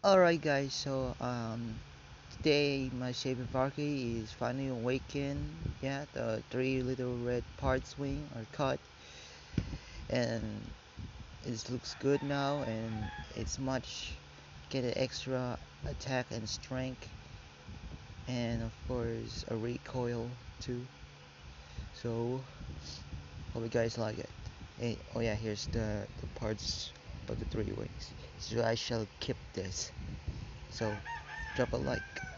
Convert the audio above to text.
Alright guys, today my Shaven Valkyrie is finally awakened. Yeah, the three little red parts wing are cut and it looks good now, and it's much get an extra attack and strength, and of course a recoil too. So hope you guys like it. Hey, oh yeah, here's the parts of the three wings. So I shall keep this. So drop a like.